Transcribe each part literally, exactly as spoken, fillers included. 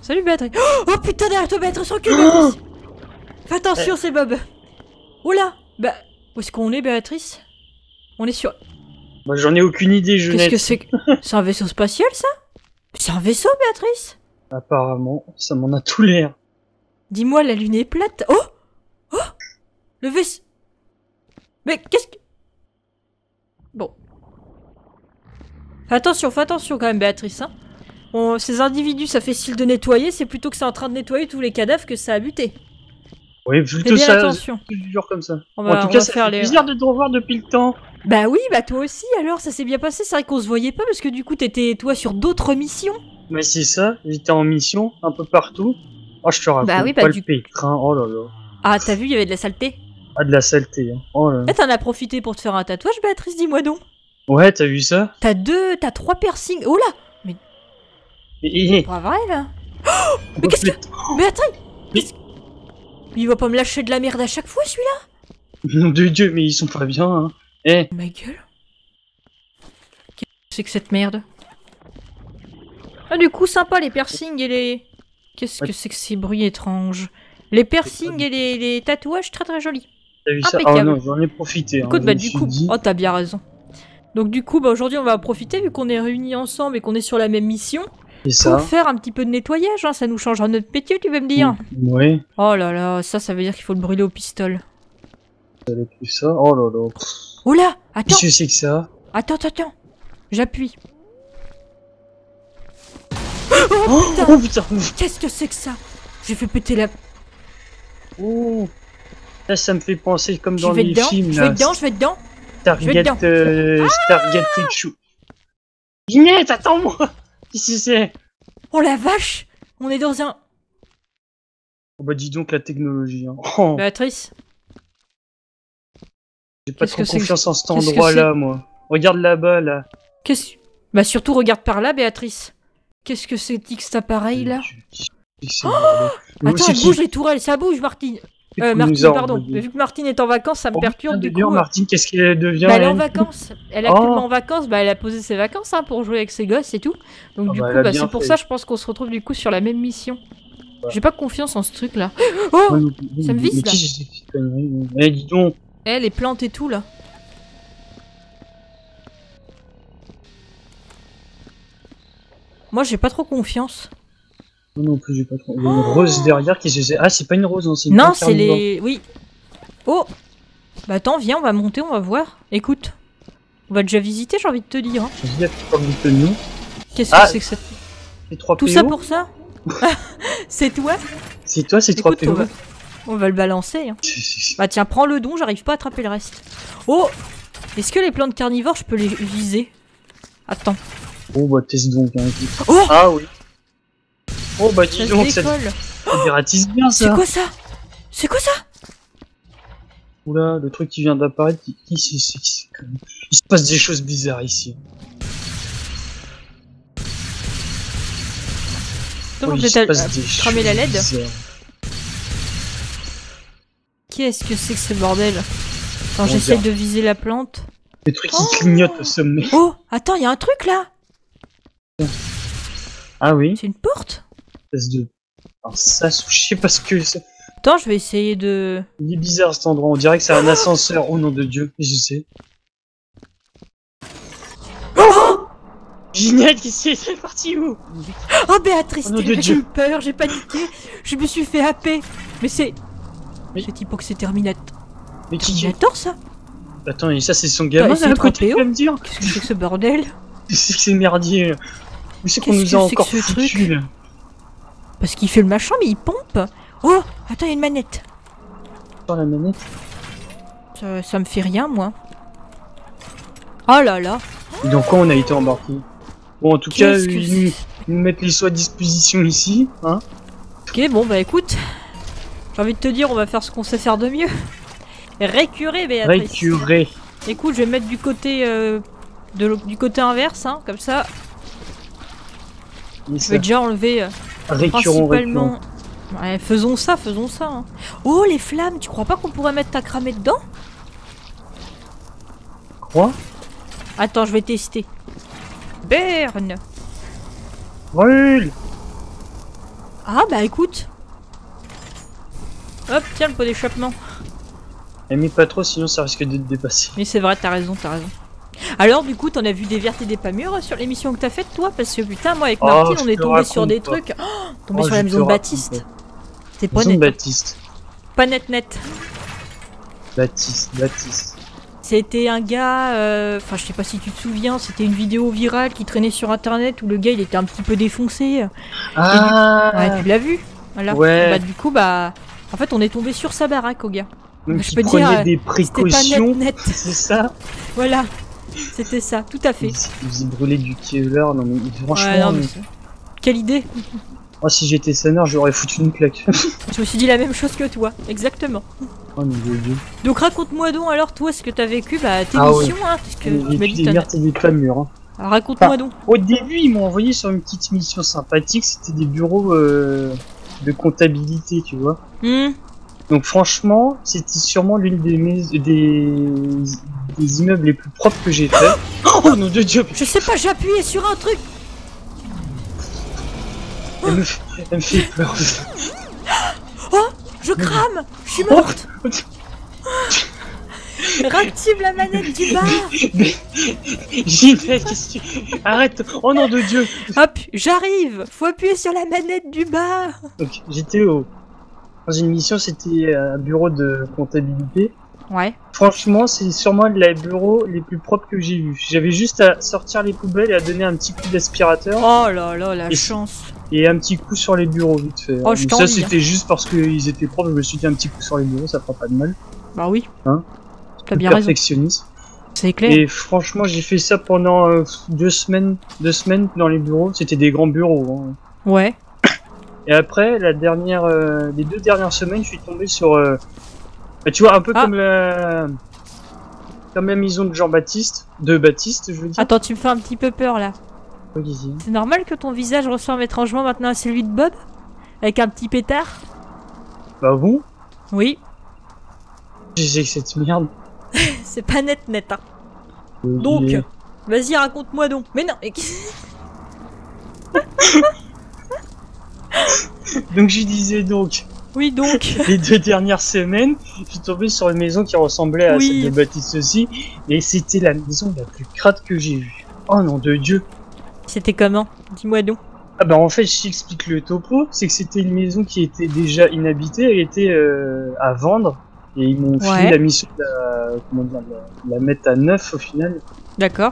Salut Béatrice. Oh, oh putain, derrière toi Béatrice, recule Béatrice. Fais attention, c'est Bob. Oh là. Bah, où est-ce qu'on est Béatrice? On est sur... Moi j'en ai aucune idée, je Qu'est-ce que c'est que... C'est un vaisseau spatial ça? C'est un vaisseau Béatrice? Apparemment, ça m'en a tout l'air. Dis-moi, la lune est plate. Oh! Oh! Le vaisseau... Mais qu'est-ce que... Bon. Fais attention, fais attention quand même Béatrice, hein. Bon, ces individus, ça fait style de nettoyer, c'est plutôt que c'est en train de nettoyer tous les cadavres que ça a buté. Oui, plutôt bien ça, attention. toujours comme ça. On va, en tout on cas, va ça faire fait les... plaisir de te revoir depuis le temps. Bah oui, bah toi aussi, alors ça s'est bien passé, c'est vrai qu'on se voyait pas parce que du coup t'étais toi sur d'autres missions. Mais c'est ça, j'étais en mission, un peu partout. Oh, je te raconte Bah oui, bah pas du- le pétrin, oh là là. Ah, t'as vu, il y avait de la saleté. Ah, de la saleté, hein. Oh là là. Eh, t'en as profité pour te faire un tatouage, Béatrice, dis-moi donc. Ouais, t'as vu ça? T'as deux, t'as trois piercings. Oh là! Et, Pas vrai, là? Oh, mais qu'est-ce que... Béatrice! qu'est-ce que- Il va pas me lâcher de la merde à chaque fois, celui-là? Nom de Dieu, mais ils sont pas bien, hein. Eh, Ma gueule. Qu'est-ce que c'est que cette merde? Ah, du coup, sympa, les piercings et les... Qu'est-ce que c'est que ces bruits étranges? Les piercings et les, les tatouages, très très jolis. t'as vu ça? Oh Impeccable. non, j'en ai profité. Écoute, hein, bah je me du suis coup... dit- Oh, t'as bien raison. Donc du coup, bah aujourd'hui, on va en profiter, vu qu'on est réunis ensemble et qu'on est sur la même mission, C'est pour ça. faire un petit peu de nettoyage, hein, ça nous changera notre métier, tu vas me dire. Ouais, Oh là là, ça, ça veut dire qu'il faut le brûler au pistolet. ça va être ça. Oh là là. Oh là! Attends! Qu'est-ce que c'est que ça? Attends, attends, attends! J'appuie. Oh, putain. oh putain. Qu'est-ce que c'est que ça? J'ai fait péter la... Oh. Là, ça me fait penser comme Je dans vais les dedans, films, je vais là. dedans, je vais dedans. je vais Stargate, dedans. euh, Stargate quelque chose. Ginette, attends-moi! Qu'est-ce que c'est? Oh la vache! On est dans un... Oh bah dis donc la technologie, hein. Oh, Béatrice? j'ai pas qu'est-ce trop que c'est que- confiance en cet qu'est-ce que endroit-là, moi. Regarde là-bas, là. Qu'est-ce... Bah surtout regarde par là, Béatrice. Qu'est-ce que c'est que cet appareil là? Oh Attends, elle bouge les tourelles, ça bouge Martine. Euh, Martine, pardon. Mais vu que Martine est en vacances, ça me perturbe du coup. D'ailleurs, Martine, qu'est-ce qu'elle devient? Bah, elle est en elle vacances. Elle est Oh. actuellement en vacances. Bah, elle a posé ses vacances hein, pour jouer avec ses gosses et tout. Donc Ah du bah, coup, elle a bah, bien c'est pour fait. ça, je pense qu'on se retrouve du coup sur la même mission. Ouais. J'ai pas confiance en ce truc là. Oh, Ouais, mais- ça me mais visse, là. qui c'est cette connerie? Eh, dis donc. eh, les plantes et tout là. Moi, j'ai pas trop confiance. Non, non plus, j'ai pas trop. Il y a une rose derrière qui se. Ah, c'est pas une rose, non, c'est une Non, plante c'est carnivore. les. Oui. Oh. Bah attends, viens, on va monter, on va voir. Écoute, on va déjà visiter, j'ai envie de te dire. hein. Je dis à pas de nous. Qu'est-ce que Ah. c'est que cette... C'est trois Tout P O. ça pour ça? C'est toi? C'est toi, c'est trois Écoute, P O. on va... on va le balancer. Hein. Bah tiens, prends le don, j'arrive pas à attraper le reste. Oh! Est-ce que les plantes carnivores, je peux les viser? Attends. Bon, bah, teste donc. Hein. Oh! Ah oui. Oh, bah, dis Ça se donc, ça décolle. te dératise bien, C'est ça. quoi ça? C'est quoi ça? Oula, le truc qui vient d'apparaître, qui, qui c'est, c'est, c'est comme- il se passe des choses bizarres ici. Attends, Oh, je il vais se t'a- passe euh, des cramer la choses L E D. bizarres. Qu'est-ce que c'est que ce bordel? Attends, On j'essaie dirait. de viser la plante. Des trucs qui Oh. clignotent au sommet. Oh! Attends, il y a un truc là! Ah oui, C'est une porte? espèce de. Alors ça, je sais pas ce que c'est. Attends, je vais essayer de... Il est bizarre cet endroit, on dirait que c'est un ascenseur. Oh nom de Dieu, je sais. Oh! Ginette, qui c'est c'est parti où? Oh Béatrice, Oh, nom de j'ai Dieu. eu peur, j'ai paniqué, je me suis fait happer. Mais c'est... Mais- C'est typo que c'est Terminator. Mais qui qui Terminator ça? Attends, et ça c'est son gamin Bah, c'est à trois côté, P O. tu vas me dire? Qu'est-ce que c'est que ce bordel? C'est que c'est merdier. Où c'est qu'on Qu'est-ce nous que a c'est encore que ce foutu truc là? Parce qu'il fait le machin mais il pompe. Oh! Attends, il y a une manette. Sur la manette. Ça, ça me fait rien moi. Oh là là. Et dans quoi on a été embarqué? Bon, en tout cas, Qu'est-ce que ils nous, c'est? ils nous mettent les soins à disposition ici, hein. Ok, bon bah écoute. J'ai envie de te dire, on va faire ce qu'on sait faire de mieux. Récurer Béatrice. Récurer. Écoute, je vais me mettre du côté euh, de l'au- du côté inverse, hein, comme ça. Et Je ça, vais déjà enlever euh, récurrent, récurrent. principalement. Ouais, faisons ça, faisons ça. hein. Oh les flammes, tu crois pas qu'on pourrait mettre ta cramée dedans? Quoi? Attends, je vais tester. Berne. Brûle! Ah bah écoute. Hop, tiens le pot d'échappement. Elle met pas trop, sinon ça risque de te dépasser. Mais c'est vrai, t'as raison, t'as raison. Alors du coup, t'en as vu des vertes et des pas mûres sur l'émission que t'as faite toi? Parce que putain, moi avec Oh, Martine, je on est te tombé sur raconte des pas. trucs. Oh, tombé Oh, sur je la te maison de raconte Baptiste. pas. C'est pas Maison net. de hein. Baptiste. Pas net net. Baptiste, Baptiste. C'était un gars, euh, enfin je sais pas si tu te souviens, c'était une vidéo virale qui traînait sur internet où le gars il était un petit peu défoncé. Ah Ouais, tu l'as vu? Voilà. Ouais. Bah du coup, bah... En fait, on est tombé sur sa baraque, au gars. Donc je il peux te prenait dire, des C'était pas précautions, net net. c'est ça? Voilà. C'était ça, tout à fait. Il, il faisait brûler du killer, non mais franchement... Ouais, non, mais mais- c'est- Quelle idée. Moi si j'étais sonneur, j'aurais foutu une claque. Je me suis dit la même chose que toi, exactement. Oh mon dieu. Donc raconte-moi donc alors toi ce que t'as vécu, bah tes Ah missions, hein, parce que Et tu m'as puis dit des que t'en as- vertes et des pas mûres. Hein. Alors, raconte-moi Ah. donc. Au début, ils m'ont envoyé sur une petite mission sympathique, c'était des bureaux euh, de comptabilité, tu vois. Hmm. Donc franchement, c'était sûrement l'une des, mais- des des immeubles les plus propres que j'ai fait. Oh nom de Dieu, Je sais pas, j'ai appuyé sur un truc. elle me fait, elle me fait peur. Oh, je crame. Je suis morte. Réactive la manette du bar. J'y vais, qu'est-ce que tu... Arrête. Oh nom de Dieu. Hop, j'arrive. Faut appuyer sur la manette du bar. Donc j'étais au... dans une mission, c'était un bureau de comptabilité. Ouais. Franchement, c'est sûrement les bureaux les plus propres que j'ai vus. J'avais juste à sortir les poubelles et à donner un petit coup d'aspirateur Oh là là, la Et- chance. et un petit coup sur les bureaux vite fait. Oh, je Donc t'en ça dis, c'était juste parce qu'ils étaient propres, je me suis dit un petit coup sur les bureaux, ça fera pas de mal. Bah oui. Hein T'as bien raison. Perfectionniste. C'est clair. Et franchement, j'ai fait ça pendant euh, deux semaines, deux semaines dans les bureaux. C'était des grands bureaux. Hein. Ouais. Et après, la dernière, euh, les deux dernières semaines, je suis tombé sur, euh, bah, tu vois, un peu Ah. comme la, comme la maison de Jean-Baptiste, de Baptiste, je veux dire. Attends, tu me fais un petit peu peur là. Vas-y. C'est normal que ton visage ressemble étrangement maintenant à celui de Bob? Avec un petit pétard? Bah bon, Oui. j'ai que cette merde. C'est pas net net, hein. Euh, Donc, il est- vas-y, raconte-moi donc. Mais non, mais... Donc je disais donc, Oui, donc. les deux dernières semaines, je suis tombé sur une maison qui ressemblait à Oui. celle de Baptiste aussi, et c'était la maison la plus crade que j'ai vue. Oh nom de Dieu. C'était comment? Dis-moi donc. Ah bah en fait, je t'explique le topo, c'est que c'était une maison qui était déjà inhabitée, elle était euh, à vendre, et ils m'ont Ouais. fait la mission de la, comment dire, de la, de la mettre à neuf au final. D'accord.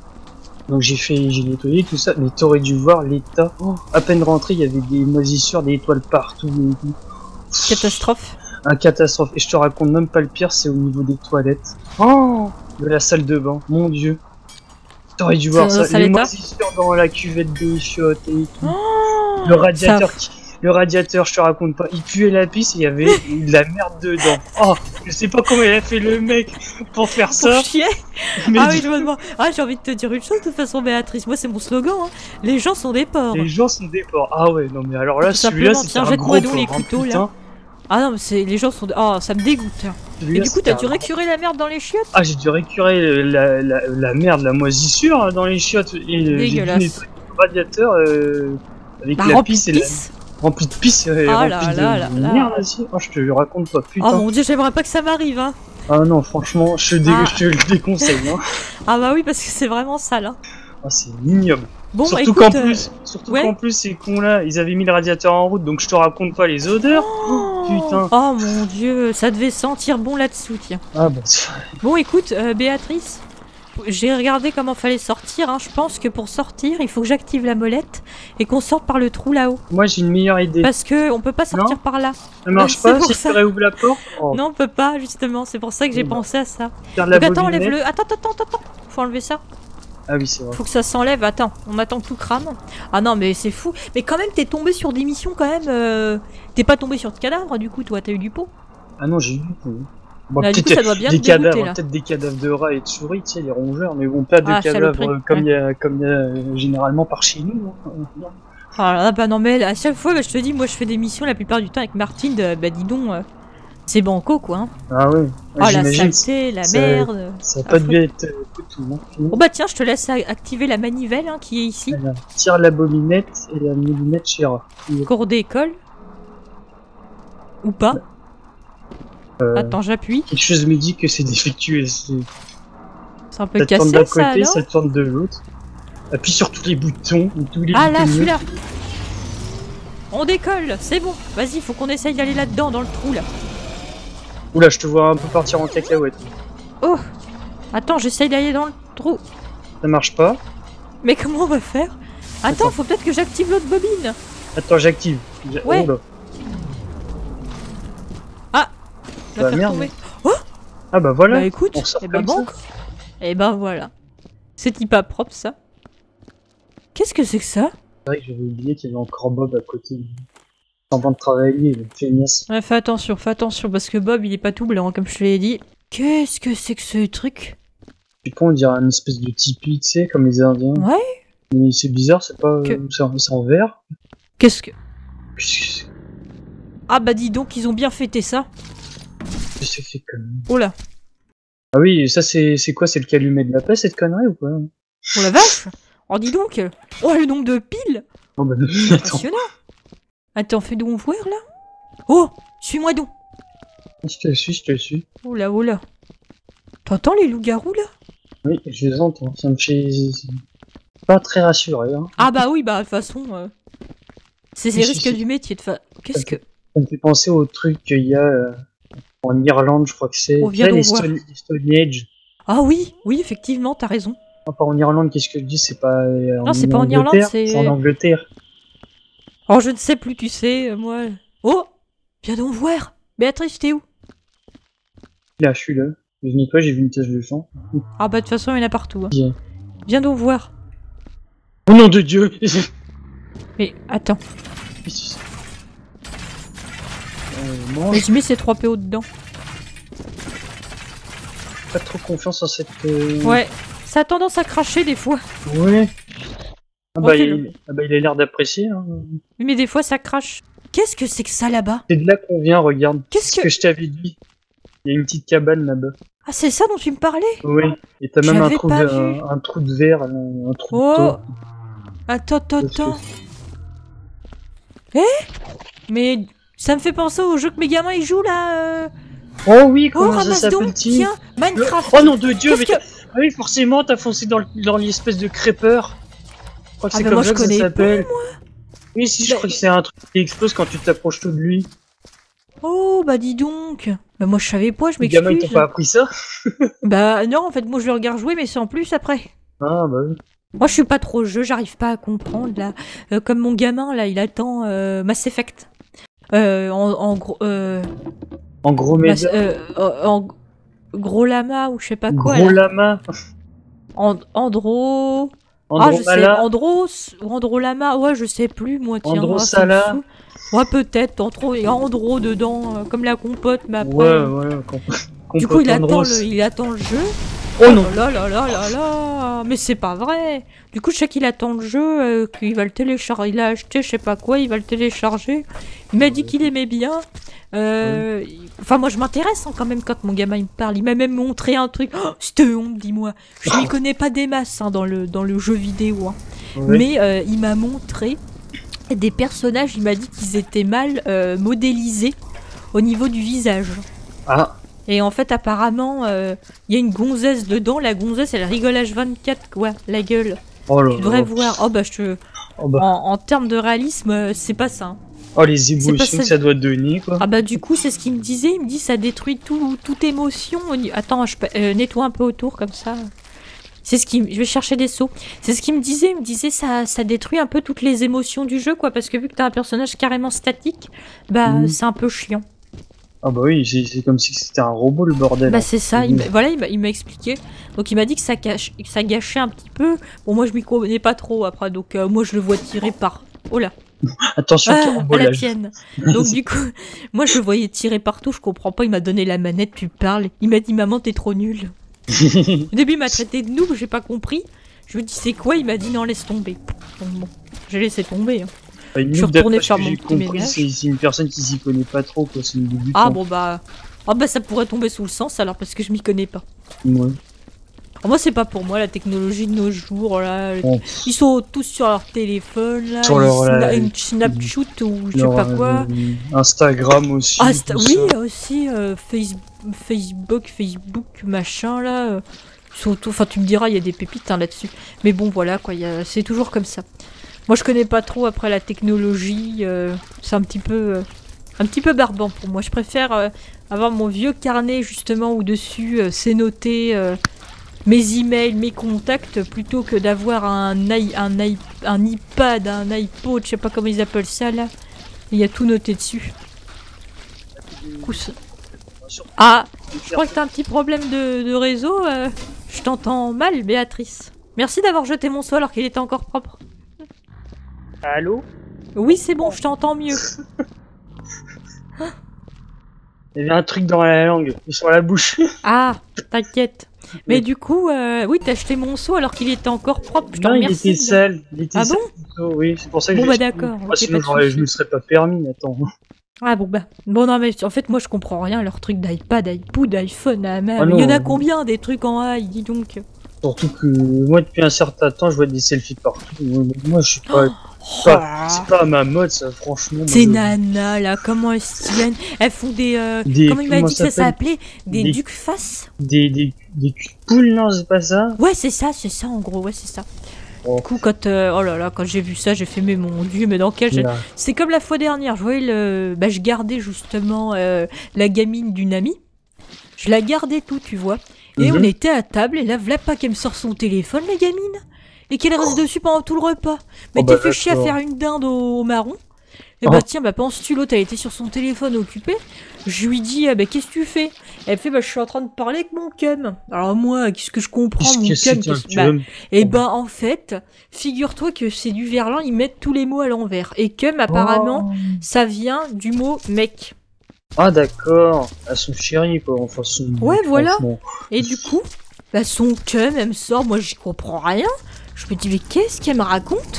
Donc j'ai fait, j'ai nettoyé tout ça, mais t'aurais dû voir l'état. Oh, à peine rentré, il y avait des moisissures, des étoiles partout, et tout. Catastrophe. Un catastrophe. Et je te raconte même pas le pire, c'est au niveau des toilettes. Oh, de la salle de bain, mon dieu. T'aurais dû voir C'est dans ça, sale les état moisissures dans la cuvette de chiottes et tout. Oh, Le radiateur, ça- qui- le radiateur, je te raconte pas, il puait la pisse et il y avait de la merde dedans. Oh, je sais pas comment il a fait le mec pour faire Pour ça. chier. Mais Ah du- oui, je me demande. Ah, j'ai envie de te dire une chose de toute façon, Béatrice. Moi, c'est mon slogan. Hein. Les gens sont des porcs. les gens sont des porcs. Ah ouais, non mais alors là, Tout celui-là, simplement. c'était Tiens, un jette-moi gros donc les porc, hein, couteaux, là. putain. Ah non, mais c'est les gens sont. Oh, ça me dégoûte. hein. Et Celui-là, du coup, c'était t'as dû un- récurer la merde dans les chiottes? Ah, j'ai dû récurer la, la, la merde, la moisissure hein, dans les chiottes. Et euh, j'ai dû Dégueulasse. nettoyer le radiateur euh, avec Bah, la rempli pisse de et la... pisse. rempli de pisse et Ah rempli là de, là là de là. merde aussi. Oh, je te le raconte pas, putain. Oh mon dieu, j'aimerais pas que ça m'arrive. Hein. Ah non, franchement, je te, dé- Ah. je te le déconseille. Hein. Ah bah oui, parce que c'est vraiment sale. Hein. Ah, c'est ignoble. Bon, bah, surtout écoute. qu'en euh, plus, surtout ouais. qu'en plus, ces cons-là, ils avaient mis le radiateur en route, donc je te raconte pas les odeurs. Oh, putain. Oh mon dieu, ça devait sentir bon là-dessous, tiens. Ah bon, c'est- Bon, écoute, euh, Béatrice, j'ai regardé comment fallait sortir. Hein. Je pense que pour sortir, il faut que j'active la molette et qu'on sorte par le trou là-haut. moi j'ai une meilleure idée. Parce que on peut pas sortir Non. par là. Ça marche c'est pas pour si ça. je réouvre la porte. Oh, Non, on peut pas, justement. C'est pour ça que j'ai Bon, bah. pensé à ça. faire de la Donc attends, bobinette. enlève-le. Attends, attends, attends, attends. Faut enlever ça. Ah oui, c'est vrai. Faut que ça s'enlève. Attends, on attend que tout crame. Ah non, mais c'est fou. Mais quand même, t'es tombé sur des missions quand même. euh, T'es pas tombé sur de cadavres, du coup, toi, t'as eu du pot. Ah non, j'ai eu du coup. Bon, Là, du coup, peut-être ça doit bien des te dégoûter, cadavres, là. peut-être des cadavres de rats et de souris, tu sais, les rongeurs, mais bon, pas de Ah, cadavres saloperie, euh, comme il y a, comme il y a euh, généralement par chez nous. hein. Ah là, bah non, mais à chaque fois, bah, je te dis, moi, je fais des missions la plupart du temps avec Martine. de- bah dis donc, euh, C'est banco, quoi. Hein. Ah ouais. Oh, la J'imagine, saleté, la ça- merde. Ça a pas Affreux. dû être euh, tout, non. Oh bah tiens, je te laisse a- activer la manivelle hein, qui est ici. Alors, tire la bobinette et la moulinette Shira. Cours d'école. Ou pas. Euh, Attends, j'appuie. Quelque chose me dit que c'est défectueux. c'est- C'est un peu Ça tourne cassé d'un ça, côté, non ça tourne de l'autre. Appuie sur tous les boutons, ou tous les Ah là, boutons. celui-là. On décolle, c'est bon. Vas-y, faut qu'on essaye d'aller là-dedans, dans le trou, là. Oula, je te vois un peu partir en cacahuète. Oh. Attends, j'essaye d'aller dans le trou. Ça marche pas. Mais comment on va faire? Attends, Attends. faut peut-être que j'active l'autre bobine. Attends, j'active. J'a- Ouais. Oh là. Je vais Bah, faire merde. tomber. Ah bah voilà. Bah écoute, on sort et ben comme bon. Et ben voilà. C'est pas propre ça. Qu'est-ce que c'est que ça? C'est vrai que j'avais oublié qu'il y avait encore Bob à côté. En train de travailler, le feignasse. Ouais, fais attention, fais attention, parce que Bob il est pas tout blanc, comme je te l'ai dit. Qu'est-ce que c'est que ce truc? Je sais pas, on dirait une espèce de tipi, tu sais, comme les Indiens. Ouais. Mais c'est bizarre, c'est pas. Que- C'est en, c'est en vert. Qu'est-ce que... Qu'est-ce que c'est Ah bah dis donc, ils ont bien fêté ça. Qu'est-ce que c'est comme. Oh là. Ah oui, ça c'est c'est quoi? C'est le calumet de la paix, cette connerie ou quoi? Oh la vache. Oh dis donc. Oh le nombre de piles. Oh bah non, attends. Impressionnant. Attends, fais donc voir là. Oh, suis-moi donc. Je te suis, je te suis. Oh là, oh là. T'entends les loups-garous là? Oui, je les entends. Ça me fait. Pas très rassuré, hein. Ah bah oui, bah de toute façon... euh, C'est les Oui, risques si, si. du métier de fa... Qu'est-ce que... Ça me fait penser au truc qu'il y a euh, en Irlande, je crois que c'est. On vient Tu sais, d'en les voir. Stone, les Stone Age. Ah oui, oui, effectivement, t'as raison. Non, pas en Irlande, qu'est-ce que je dis? C'est pas. euh, Non, c'est pas en Irlande, Angleterre, c'est- en Angleterre. Oh, je ne sais plus, tu sais, euh, moi... Oh, viens donc voir. Béatrice, t'es où? Là, je suis là. Je nettoie, j'ai vu une tache de sang. Ah bah de toute façon, il y en a partout. Hein. Bien. Viens donc voir. Oh nom de Dieu! Mais attends, Euh, mais mange. je mets ces trois P O dedans. Pas trop confiance en cette. euh, Ouais, ça a tendance à cracher des fois. Ouais. Ah bah, Refais-le. il... ah bah il a l'air d'apprécier. Hein. Mais des fois, ça crache. Qu'est-ce que c'est que ça là-bas? C'est de là qu'on vient, regarde. Qu'est-ce C'est ce que- que je t'avais dit. Il y a une petite cabane là-bas. Ah, c'est ça dont tu me parlais? Oui. Et t'as même un J'avais trou, pas de, vu. un, un trou de verre, un, un trou Oh. de taupe. Attends, attends, Parce que- attends. Eh? Mais ça me fait penser au jeu que mes gamins ils jouent là. euh. Oh oui, Oh, comment ça ramasse s'appelle donc, tiens, Minecraft. Oh nom de Dieu, mais Qu'est-ce que... ah oui, forcément, t'as foncé dans, le- dans l'espèce de crêpeur. Je crois que Ah c'est bah comme moi, ça je que ça connais s'appelle. Oui, si, je Bah, crois que c'est un truc qui explose quand tu t'approches tout de lui. Oh, bah dis donc. Bah moi je savais pas, je Les gamins, ils t'ont m'excuse. pas appris ça? Bah non, en fait, moi je le regarde jouer, mais c'est en plus après. Ah bah oui. Moi je suis pas trop jeu, j'arrive pas à comprendre là. Euh, comme mon gamin là, il attend euh, Mass Effect. Euh, en, en gros... Euh, En gros, Mass- méda. euh, en, en gros lama ou je sais pas quoi. Gros là. lama. And- Andro... Ah, je sais, Andromala. Andros ou Androlama, ouais, je sais plus, moi, tiens. Androsala. ah, ça me saoule. Ouais, peut-être, Andro, il y a Andro dedans, euh, comme la compote, mais après... Ouais, ouais, comp- Du coup, il compote attend, Andros. le, il attend le jeu. Oh non. là là là là là, mais c'est pas vrai. Du coup, je sais qu'il attend le jeu, euh, qu'il va le télécharger. Il a acheté, je sais pas quoi, il va le télécharger. Il m'a dit qu'il aimait bien. Euh, Enfin, moi, je m'intéresse hein, quand même quand mon gamin il me parle. Il m'a même montré un truc. Oh, c'était honte, dis-moi. Je m'y connais pas des masses hein, dans le dans le jeu vidéo. Hein. Ouais. Mais euh, il m'a montré des personnages. Il m'a dit qu'ils étaient mal euh, modélisés au niveau du visage. Ah, Et en fait, apparemment, il euh, y a une gonzesse dedans. La gonzesse, elle rigole H vingt-quatre, quoi, la gueule. oh là Tu devrais là. voir. Oh bah, je te... Oh, bah. En, en termes de réalisme, euh, c'est pas ça. hein. Oh, les pas émotions ça- que ça doit donner, quoi. Ah bah, du coup, c'est ce qu'il me disait. Il me dit, ça détruit tout, toute émotion. au ni- Attends, je peux- euh, nettoie un peu autour, comme ça. C'est ce qui... Je vais chercher des seaux. C'est ce qu'il me disait. Il me disait, ça, ça détruit un peu toutes les émotions du jeu, quoi. Parce que vu que t'as un personnage carrément statique, bah, Mhm. c'est un peu chiant. Ah bah oui, c'est c'est comme si c'était un robot, le bordel. Bah c'est ça, il Mhm. m'a- voilà, il m'a- il m'a expliqué. Donc il m'a dit que ça, cache, que ça gâchait un petit peu. Bon, moi je m'y connais pas trop après, donc euh, moi je le vois tirer par... Oh là, Attention, ah, à la carambolage. tienne. Donc du coup, moi je le voyais tirer partout, je comprends pas, il m'a donné la manette, tu parles. Il m'a dit, maman t'es trop nulle. Au début il m'a traité de noob, j'ai pas compris. Je lui ai dit c'est quoi, il m'a dit non laisse tomber. Donc bon, j'ai laissé tomber. hein. Bah, Je suis nous, retournée d'après ce faire que mon j'ai petit compris, ménage. c'est c'est une personne qui s'y connaît pas trop, quoi. C'est une débutante. Ah bon bah... Ah bah ça pourrait tomber sous le sens alors parce que je m'y connais pas. Ouais. Alors, moi c'est pas pour moi la technologie de nos jours là. Bon, Ils sont tous sur leur téléphone là, Sur ils leur, sna- euh, une Snapchat ou je sais leur, pas quoi. euh, Instagram aussi. Ah sta- tout oui ça. aussi euh, Face- Facebook, Facebook machin là. euh, ils sont tous- Enfin tu me diras il y a des pépites hein, là-dessus. Mais bon voilà quoi, il y a- c'est toujours comme ça. Moi je connais pas trop après la technologie, euh, c'est un petit peu... euh, un petit peu barbant pour moi. Je préfère euh, avoir mon vieux carnet justement où dessus euh, c'est noté euh, mes emails, mes contacts, plutôt que d'avoir un, i- un, i- un iPad, un iPod, je sais pas comment ils appellent ça là. Il y a tout noté dessus. Coup, ça- Ah, je crois que t'as un petit problème de, de réseau. euh, je t'entends mal, Béatrice. Merci d'avoir jeté mon seau alors qu'il était encore propre. Allô? Oui, c'est bon, je t'entends mieux. Il y avait un truc dans la langue, et sur la bouche. Ah, t'inquiète. Mais du coup, euh, oui, t'as acheté mon seau alors qu'il était encore propre. Je te Non, il remercie. était sale. Il était Ah sale. bon? Oh, oui, c'est pour ça que Bon, je bah, l'ai d'accord, Ah, ok, sinon, pas de j'aurais- je soucis. me serais pas permis, attends. Ah bon, bah. Bon, non, mais en fait, moi, je comprends rien. Leur truc d'iPad, d'iPod, d'iPhone, ah, même. Ah Il y en a non. combien des trucs en high, dis donc? Surtout que moi, depuis un certain temps, je vois des selfies partout. Moi, je suis pas. Oh, pas- C'est pas à ma mode, ça, franchement. moi, ces je- nanas, là, comment elles se tiennent? Elles font des... euh, Des- comment il m'a comment dit que ça ça s'appelait? Des, Des- ducs face? Des, des, des culs de poule, non, c'est pas ça? Ouais, c'est ça, c'est ça, en gros, ouais, c'est ça. Oh. Du coup, quand... euh, oh là là, quand j'ai vu ça, j'ai fait, mais mon Dieu, mais dans quel... Là. C'est comme la fois dernière, je voyais le... Bah, je gardais justement euh, la gamine d'une amie. Je la gardais tout, tu vois. Et Mhm. on était à table, et là, voilà pas qu'elle me sort son téléphone, la gamine. Et qu'elle reste dessus pendant tout le repas. Mais Oh, t'es bah, fait chier à d'accord. faire une dinde au, au marron. Et Oh. bah tiens, bah penses-tu, l'autre, elle était sur son téléphone occupé. Je lui dis, ah, bah qu'est-ce que tu fais? Elle fait, bah je suis en train de parler avec mon cum. Alors moi, qu'est-ce que je comprends, Qu'est-ce mon que cum c'est un qu'est-ce- bah, cum? et ben en fait, figure-toi que c'est du verlan, ils mettent tous les mots à l'envers. Et cum, apparemment, Oh. ça vient du mot mec. Ah, d'accord. Elles sont chéries, quoi. Enfin, son... Ouais, voilà. franchement. Et du coup, bah son cum, elle me sort, moi j'y comprends rien. Je me dis, mais qu'est-ce qu'elle me raconte?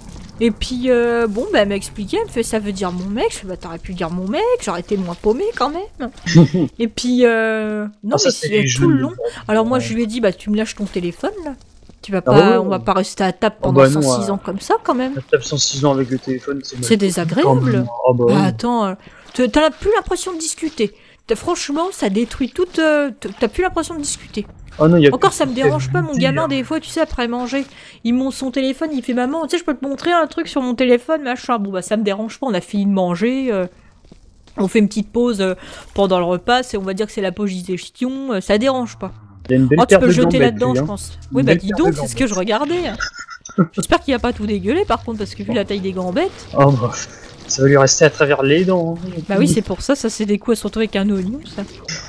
Et puis, euh, bon, bah elle m'a expliqué, elle me fait, ça veut dire mon mec. Je fais, bah t'aurais pu dire mon mec, j'aurais été moins paumé quand même. Et puis, euh, non, Ah, ça, mais c'est c'est les tout jeux le de- long. Alors moi, je lui ai dit, bah tu me lâches ton téléphone là. Tu vas Ah pas, ouais. on va pas rester à table Ah pendant bah non, cent six euh, ans comme ça quand même. La table cent six ans avec le téléphone, c'est C'est désagréable. Ah bah Bah, oui. attends, euh, t'as t'as plus l'impression de discuter. T'as- Franchement, ça détruit toute. euh, T'as plus l'impression de discuter. Ah non, y a Encore, plus ça de me dérange pas, mon stabilité, gamin, hein. des fois, tu sais, après manger, il monte son téléphone, il fait maman, tu sais, je peux te montrer un truc sur mon téléphone, machin. Bon, bah, ça me dérange pas, on a fini de manger, euh, on fait une petite pause euh, pendant le repas, c'est- on va dire que c'est la pause gestion, euh, ça dérange pas. Il y a une belle Oh, tu paire peux de le jeter gambettes, là-dedans, lui, je hein. pense. Une Oui, bah, belle dis paire donc, de c'est ce que je regardais. J'espère qu'il a pas tout dégueulé, par contre, parce que vu la taille des gambettes. Oh bah, ça va lui rester à travers les dents. hein. Bah oui, c'est pour ça, ça c'est des coups à se retrouver avec un oignon, ça.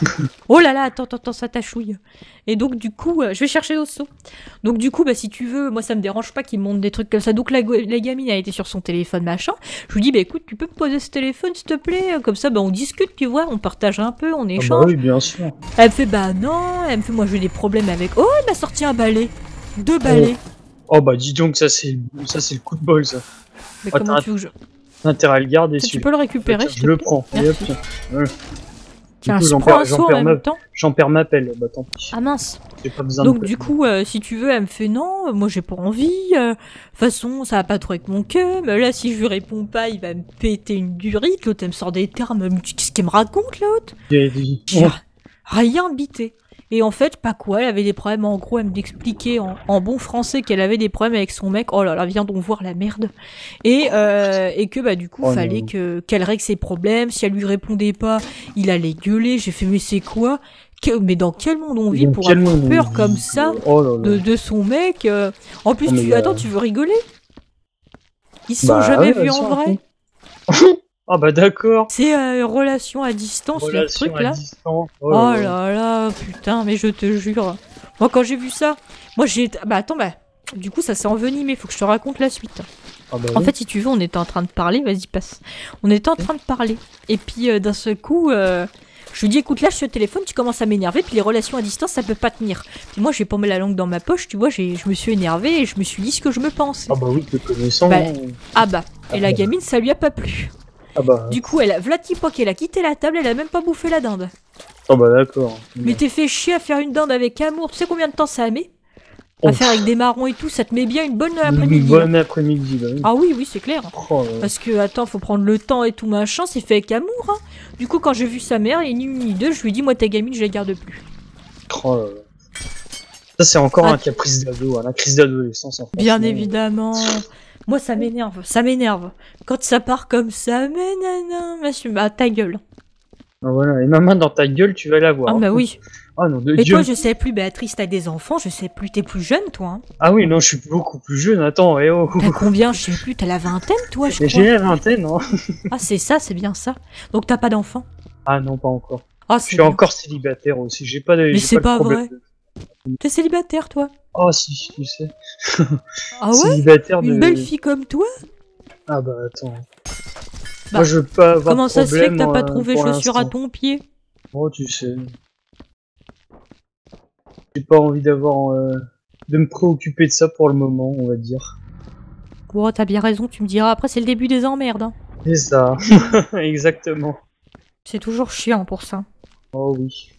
Oh là là, attends, attends, attends, ça tachouille. Et donc du coup, euh, je vais chercher d'autres seaux. Donc du coup, bah si tu veux, moi ça me dérange pas qu'il me montre des trucs comme ça. Donc la, go- la gamine a été sur son téléphone, machin. Je lui dis, bah écoute, tu peux me poser ce téléphone, s'il te plaît? Comme ça, bah on discute, tu vois, on partage un peu, on Ah bah échange. oui, bien sûr. Elle me fait, bah non, elle me fait, moi j'ai des problèmes avec... Oh, elle m'a sorti un balai. Deux balais. Oh bah dis donc, ça c'est ça c'est le coup de bol, ça. Mais Ah, comment t'as- tu veux que je... T'as intérêt à le garder, Tu celui-là. peux le récupérer, Tiens, s'il je te le plaît? prends. Et hop, Merci. tiens. Voilà. Tiens, Du coup, je j'en prends perds- un j'en seau en perds même ma- temps. J'en perds ma pelle, bah tant pis. Ah mince. J'ai pas besoin Donc de du coup, euh, si tu veux, elle me fait non, euh, moi j'ai pas envie. euh, De toute façon, ça va pas trop avec mon cœur. Mais là, si je lui réponds pas, il va me péter une durite. L'autre, elle me sort des termes. Elle me dit, qu'est-ce qu'elle me raconte, l'autre? J'ai dit- J'ai rien bité. Et en fait, pas quoi, elle avait des problèmes. En gros, elle me expliquait en, en bon français qu'elle avait des problèmes avec son mec. Oh là là, viens donc voir la merde. Et, euh, et que bah du coup, Oh fallait non. que qu'elle règle ses problèmes. Si elle lui répondait pas, il allait gueuler. J'ai fait, mais c'est quoi? Que- Mais dans quel monde on vit Dans pour quel avoir monde on peur vit comme ça Oh là là. de, de son mec? euh. En plus, Oh, mais tu... y a- attends, tu veux rigoler? Ils se sont Bah jamais ouais, vus vas-y, en en vrai. Ah bah d'accord. C'est euh, relation à distance, leur Relation truc à là. distance. Oh là là, putain, mais je te jure. Moi, quand j'ai vu ça, moi j'ai. Bah attends, bah. Du coup, ça s'est envenimé, faut que je te raconte la suite. Ah bah En oui. fait, si tu veux, on était en train de parler, vas-y, passe. On était en train de parler. Et puis, euh, d'un seul coup, euh, Je lui dis, écoute, là, je suis au téléphone, tu commences à m'énerver, puis les relations à distance, ça peut pas tenir. Puis moi, j'ai pas mis la langue dans ma poche, tu vois, j'ai, je me suis énervée et je me suis dit ce que je me pense. Ah bah oui, te connaissant. Bah, hein. Ah bah, et Ah la bah. gamine, ça lui a pas plu. Ah bah, Du coup, elle a, Vlad Tipok, elle a quitté la table, elle a même pas bouffé la dinde. ah bah d'accord. Mais t'es fait chier à faire une dinde avec amour, tu sais combien de temps ça met? À Oh, faire avec des marrons et tout, ça te met bien une bonne Une après-midi. bonne après-midi, bah oui. Ah oui, oui, c'est clair. Oh, là. Parce que, attends, faut prendre le temps et tout machin, c'est fait avec amour, hein. Du coup, quand j'ai vu sa mère, et ni une ni deux, je lui ai dit, moi, ta gamine, je la garde plus. Oh, là, là. Ça, c'est encore Ah, un caprice d'ado, hein, la crise d'adolescence. Hein, Bien franchement. évidemment. Moi, ça m'énerve, ça m'énerve. Quand ça part comme ça, mais nanana, monsieur, bah, ta gueule. Ah, voilà, et ma main dans ta gueule, tu vas la voir. Ah, bah oui. Ah non, de Et Dieu. toi, je sais plus, Béatrice, t'as des enfants, je sais plus, t'es plus jeune, toi, hein. Ah oui, non, je suis beaucoup plus jeune, attends, eh oh. T'as combien, je sais plus, t'as la vingtaine, toi, je Mais crois. j'ai la vingtaine, hein. Ah, c'est ça, c'est bien ça. Donc, t'as pas d'enfants. Ah non, pas encore. Ah, Je c'est suis bien. encore célibataire aussi, j'ai pas de. Mais j'ai c'est pas, pas de vrai. problème. T'es célibataire, toi. Oh si, tu sais. Ah ouais? Célibataire de. Une belle fille comme toi? Ah bah attends. Bah, Moi je veux pas avoir Comment de ça se fait que problème, t'as pas euh, trouvé pour chaussures à l'instant. ton pied? Oh tu sais. J'ai pas envie d'avoir euh, de me préoccuper de ça pour le moment, on va dire. Oh, t'as bien raison, tu me diras. Après, c'est le début des emmerdes, hein. C'est ça. Exactement. C'est toujours chiant pour ça. Oh oui.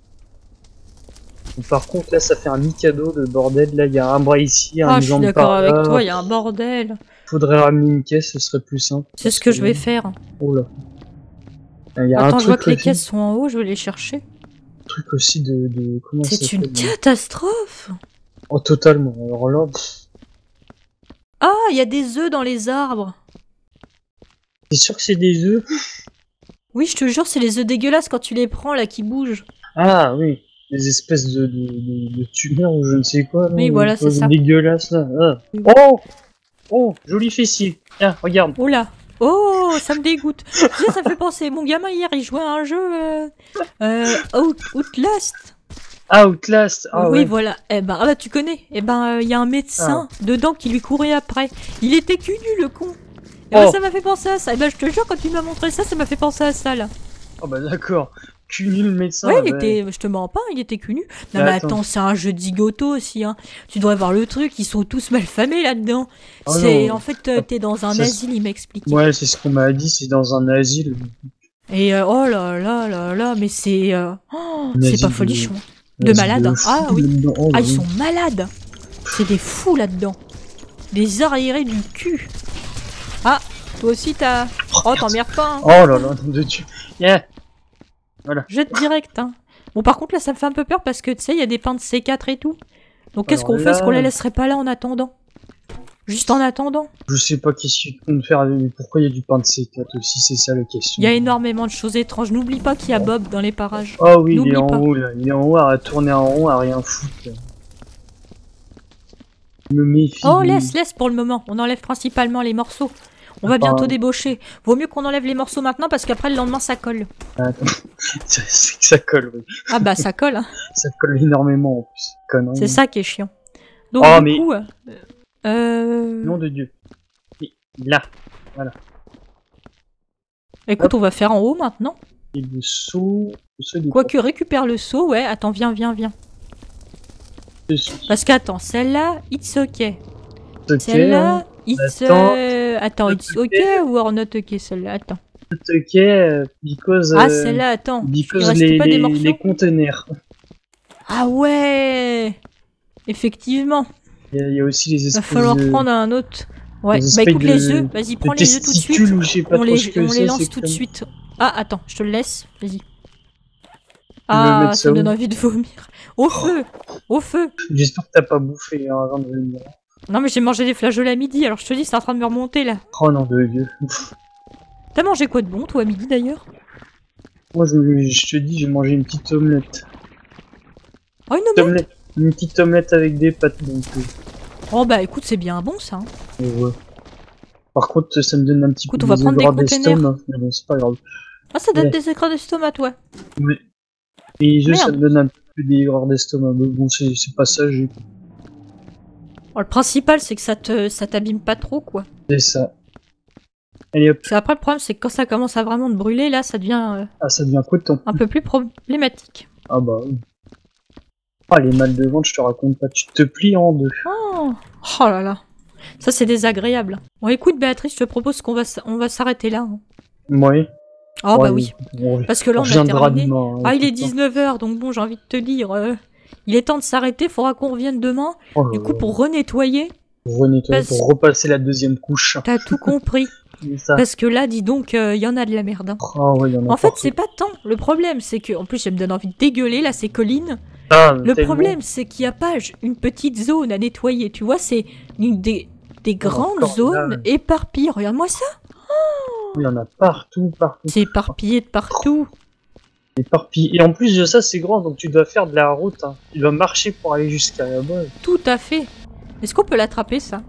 Par contre là ça fait un mi-cadeau de bordel, là il y a un bras ici, un Ah, je suis jambe d'accord par avec là. toi, il y a un bordel. Faudrait ramener une caisse, ce serait plus simple. C'est parce ce que je vais faire. Oh là. Il y a Attends, un je vois truc que les aussi, caisses sont en haut, je vais les chercher. un truc aussi de, de comment ça C'est une s'appelle, euh, catastrophe. Oh totalement. Alors là, pff, Ah, il y a des œufs dans les arbres. t'es sûr que c'est des œufs? Oui, je te jure, c'est les œufs dégueulasses quand tu les prends là qui bougent. Ah oui, des espèces de, de, de, de tumeurs ou je ne sais quoi. Là, Oui, voilà, c'est euh, ça. Dégueulasse là. Ah. Oui. Oh, oh, joli fessier. Tiens, regarde. Oh là. Oh, ça me dégoûte. Tu sais, ça me fait penser. Mon gamin hier, il jouait à un jeu euh, euh, Out- Outlast. Ah, Outlast. Ah Oui, ouais. voilà. Eh ben, ah bah, tu connais. Eh ben, il y a un médecin dedans qui lui courait après. Il était cul nu, le con. Et ben, Oh. ça m'a fait penser à ça. Eh ben, je te jure, quand tu m'as montré ça, ça m'a fait penser à ça, là. Oh bah d'accord. Cul nul médecin. Ouais, il bah, était. Je te mens pas, il était cul nu. Non, Mais mais attends. attends, c'est un jeu de zigoto aussi, hein. Tu devrais voir le truc, ils sont tous mal famés là-dedans. Oh c'est. non. En fait, euh, t'es dans un Ça, asile, il m'explique. Ouais, c'est ce qu'on m'a dit, c'est dans un asile. Et euh, oh là là là là, mais c'est. euh, oh, Un c'est asile pas de- folichon. un De asile malades, hein. fous Ah oui. là-dedans. Oh, Ah, bah ils oui. sont malades. C'est des fous là-dedans. Des arriérés du cul. Ah, toi aussi t'as. Oh, t'emmerdes pas, hein. Oh là là, nom de Dieu. Yeah. Jette direct, hein. Bon, par contre, là, ça me fait un peu peur parce que tu sais, il y a des pains de C quatre et tout. Donc, qu'est-ce Alors qu'on fait? Est-ce qu'on là- la laisserait pas là en attendant? Juste en attendant? Je sais pas qu'est-ce qu'ils comptent faire, mais pourquoi il y a du pain de C quatre aussi, c'est ça la question. Il y a énormément de choses étranges. N'oublie pas qu'il y a Bob dans les parages. Oh oui, il N'oublie est en pas. haut là, il est en haut à tourner en rond, à rien foutre. là. Je me méfie. Oh, de- laisse, laisse pour le moment. On enlève principalement les morceaux. On va Ah, bientôt pardon. débaucher. Vaut mieux qu'on enlève les morceaux maintenant parce qu'après le lendemain ça colle. Attends. Ça- C'est que ça colle, oui. Ah bah ça colle, hein. Ça colle énormément en plus. Connerie. C'est ça qui est chiant. Donc Oh, du mais- coup, euh, euh, Nom de Dieu. Et là, écoute, on va faire en haut maintenant. et le saut. Le saut des Quoique récupère le seau, ouais. Attends, viens, viens, viens. dessus. Parce qu'attends, celle-là, it's ok. Ok, Celle-là, it's. Attends. euh, Attends, it's ok ou or not ok celle-là? Attends. ok, euh, because. Ah, euh, celle-là, attends. Il Because reste les, pas des les, morceaux? les conteneurs. Ah ouais. Effectivement. Il y, a, il y a aussi les Va espèces falloir de, prendre un autre. Ouais. des Bah espèces écoute de- les œufs. Vas-y, prends de les œufs tout de suite. testicules ou je sais pas On trop les, ce que on c'est, les lance c'est tout de comme- suite. Ah, attends, je te le laisse. Vas-y. me Ah, mettre ça ça me donne où envie de vomir. Au feu. Au feu. J'espère que t'as pas bouffé hein, avant de venir. Non, mais j'ai mangé des flageolets à midi, alors je te dis, c'est en train de me remonter là. Oh non de Dieu. T'as mangé quoi de bon, toi, à midi d'ailleurs? Moi je, je te dis, j'ai mangé une petite omelette. Oh, une Petite omelette. omelette. Une petite omelette avec des pâtes donc. euh, Oh, bah écoute, c'est bien bon ça. hein. ouais. Par contre, ça me donne un petit Écoute, peu on va des prendre des aigreurs containers. d'estomac. Mais bon, c'est pas grave. Ah, ça donne Ouais. des écrans d'estomac, toi. Et les œufs, ça Merde. me donne un peu des aigreurs d'estomac. Mais bon, c'est c'est passager. Oh, le principal, c'est que ça te, ça t'abîme pas trop, quoi. C'est ça. Allez hop. Parce qu'après, le problème, c'est que quand ça commence à vraiment te brûler, là, ça devient euh, Ah, ça devient coton. un peu plus problématique. Ah bah oui. Ah, les mâles de ventre, je te raconte pas. Tu te plies en deux. Oh, oh là là. Ça, c'est désagréable. Bon, écoute, Béatrice, je te propose qu'on va, s- on va s'arrêter là. hein. Oui. Oh, Ouais, bah oui. on- Parce que là, on on a reviendra terminé. demain. hein, Ah, il est tout ça. dix-neuf heures, donc bon, j'ai envie de te dire, euh, il est temps de s'arrêter, faudra qu'on revienne demain. Oh là Du coup, là. pour renettoyer, Pour renettoyer, Parce- pour repasser la deuxième couche. t'as tout compris. C'est ça. Parce que là, dis donc, il y en a de la merde. hein. Ah ouais, il y en a En fait, partout. c'est pas tant. Le problème, c'est que, en plus, ça me donne envie de dégueuler, là, ces collines. Ah, Le tellement. problème, c'est qu'il n'y a pas une petite zone à nettoyer. Tu vois, c'est une des, des grandes encore zones là. éparpillées. Regarde-moi ça. Il y en a partout, partout. C'est éparpillé de partout. Éparpillé. Et en plus de ça, c'est grand, donc tu dois faire de la route. Hein. Tu dois marcher pour aller jusqu'à là-bas. Tout à fait. Est-ce qu'on peut l'attraper, ça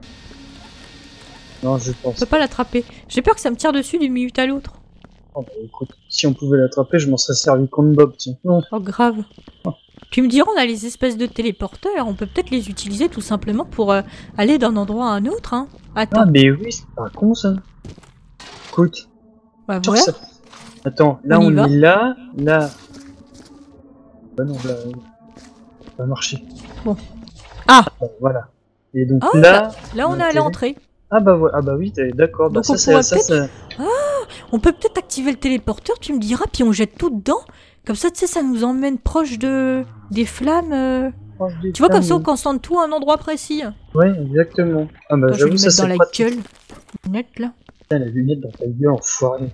Non, je On pense. peut pas l'attraper. J'ai peur que ça me tire dessus d'une minute à l'autre. Oh, bah, écoute, si on pouvait l'attraper, je m'en serais servi contre Bob, tiens. Non. Oh, grave. Tu me diras, on a les espèces de téléporteurs. On peut peut-être les utiliser tout simplement pour euh, aller d'un endroit à un autre. Hein. Ah, Attends. mais oui, c'est pas con ça. Écoute, Bah, sur voilà. ça. Attends, là On on, y va est là, là. Bah non, là. Ça va marcher. Bon. Ah Bon, voilà. Et donc Ah, là. Là, on on est à a l'entrée. Ah bah ouais, ah bah oui, t'es d'accord. Bah Donc ça, on ça, pourrait ça, peut-être- ça- On peut peut-être activer le téléporteur, tu me diras, puis on jette tout dedans. Comme ça, tu sais, ça nous emmène proche de des flammes. euh. Oh, je Tu vois, comme ça, on déconne. concentre tout à un endroit précis. Ouais, exactement. Ah bah Attends, je vais j'avoue, lui ça mettre dans c'est la pratique. gueule. Net, là. Putain, la lunette dans ta gueule, enfoiré.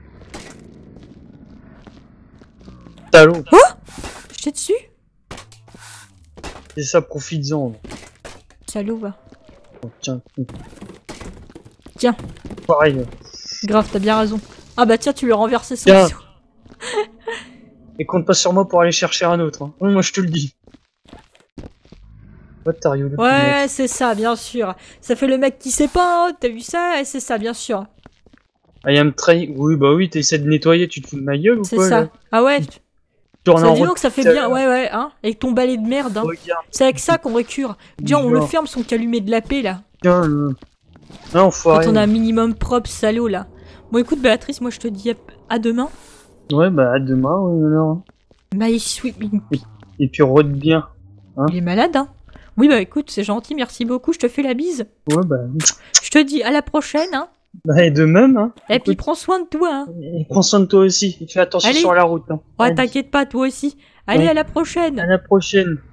Salaud. Je t'ai dessus. C'est ça, profites-en. Salaud, va. Oh, tiens. Tiens. Pareil. Grave, t'as bien raison. Ah bah tiens, tu lui as renversé son Tiens. seau. Et compte pas sur moi pour aller chercher un autre. Hein. Moi je te le dis. What are you looking at? Ouais, c'est ça, bien sûr. Ça fait le mec qui sait pas, hein, t'as vu ça? Et c'est ça, bien sûr. I am trying. Oui, bah oui, t'essaies de nettoyer, tu te fous de ma gueule ou C'est quoi ça. là Ah ouais, Tu tournes ça en dis route. donc, ça fait tout à bien. l'heure. Ouais, ouais, hein. Avec ton balai de merde, hein. Regarde, C'est avec ça qu'on récure. Tiens, on le Genre. ferme son calumet de la paix, là. tiens. Euh... Non, Quand enfoiré. on a un minimum propre, salaud, là. Bon, écoute, Béatrice, moi, je te dis à, à demain. Ouais, bah à demain, oui, alors. My sweet... Et puis rôde bien. Il est malade, hein. Oui, bah écoute, c'est gentil, merci beaucoup, je te fais la bise. Ouais, bah. Je te dis à la prochaine, hein. Bah, et de même, hein. Et puis Écoute, prends soin de toi, hein. et prends soin de toi aussi. Et fais attention Allez. sur la route. Hein. Ouais, Allez, t'inquiète pas, toi aussi. Allez, Ouais. à la prochaine. à la prochaine.